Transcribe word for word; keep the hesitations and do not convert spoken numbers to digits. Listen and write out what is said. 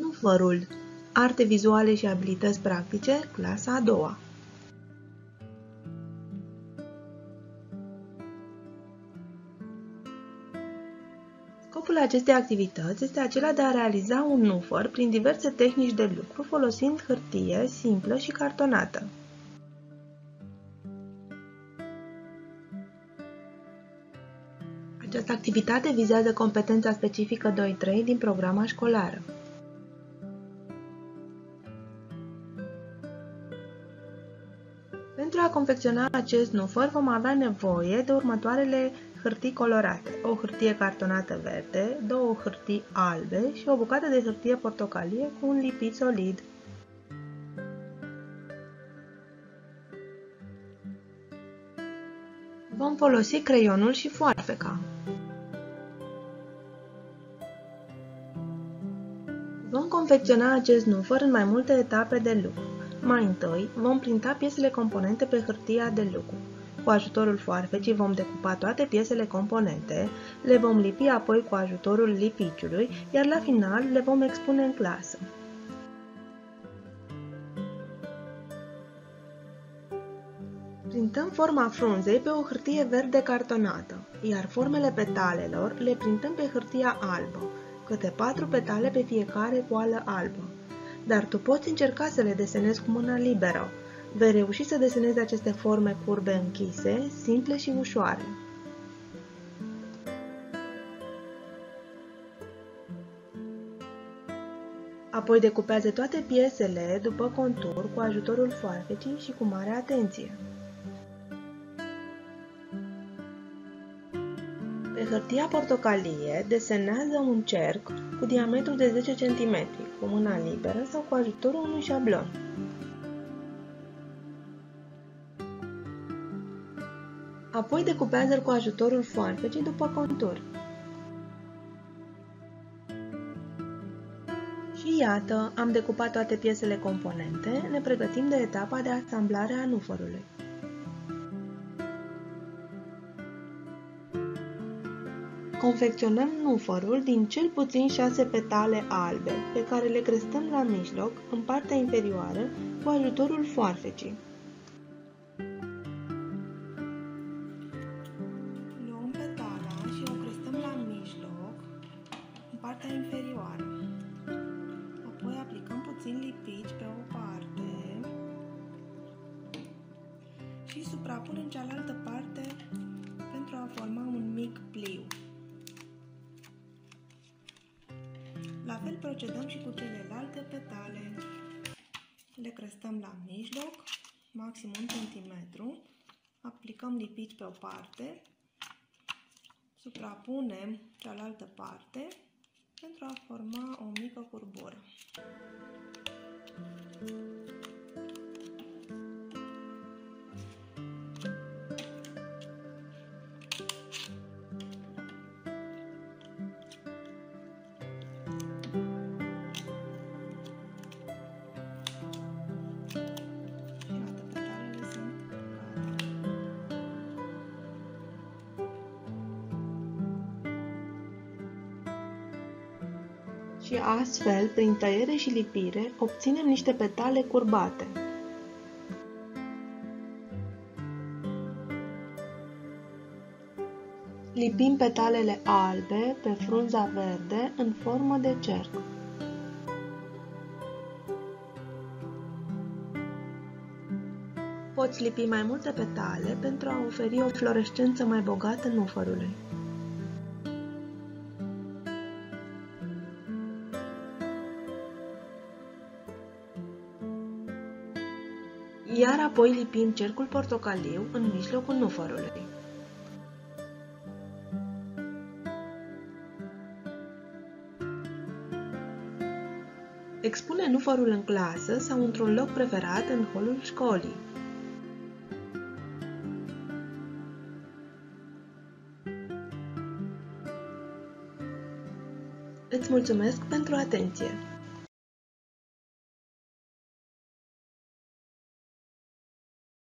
Nufărul. Arte vizuale și abilități practice, clasa a doua. Scopul acestei activități este acela de a realiza un nufăr prin diverse tehnici de lucru folosind hârtie simplă și cartonată. Această activitate vizează competența specifică doi trei din programa școlară. Pentru a confecționa acest nufăr vom avea nevoie de următoarele hârtii colorate: o hârtie cartonată verde, două hârtii albe și o bucată de hârtie portocalie cu un lipit solid. Vom folosi creionul și foarfeca. Vom confecționa acest nufăr în mai multe etape de lucru. Mai întâi, vom printa piesele componente pe hârtia de lucru. Cu ajutorul foarfecii vom decupa toate piesele componente, le vom lipi apoi cu ajutorul lipiciului, iar la final le vom expune în clasă. Printăm forma frunzei pe o hârtie verde cartonată, iar formele petalelor le printăm pe hârtia albă, câte patru petale pe fiecare coală albă. Dar tu poți încerca să le desenezi cu mâna liberă. Vei reuși să desenezi aceste forme curbe închise, simple și ușoare. Apoi decupează toate piesele după contur cu ajutorul foarfecii și cu mare atenție. Pe hârtia portocalie desenează un cerc cu diametru de zece centimetri, cu mâna liberă sau cu ajutorul unui șablon. Apoi decupează-l cu ajutorul foarfecii după contur. Și iată, am decupat toate piesele componente, ne pregătim de etapa de asamblare a nufărului. Confecționăm nufărul din cel puțin șase petale albe, pe care le crestăm la mijloc, în partea inferioară, cu ajutorul foarfecii. Luăm petala și o crestăm la mijloc, în partea inferioară. Apoi aplicăm puțin lipici pe o parte și suprapunem cealaltă parte pentru a forma un mic pliu. La fel procedăm și cu celelalte petale. Le crestăm la mijloc, maxim un centimetru, aplicăm lipici pe o parte, suprapunem cealaltă parte pentru a forma o mică curbură. Și astfel, prin tăiere și lipire, obținem niște petale curbate. Lipim petalele albe pe frunza verde în formă de cerc. Poți lipi mai multe petale pentru a oferi o fluorescență mai bogată nufărului. Iar apoi lipim cercul portocaliu în mijlocul nufărului. Expune nufărul în clasă sau într-un loc preferat în holul școlii. Îți mulțumesc pentru atenție!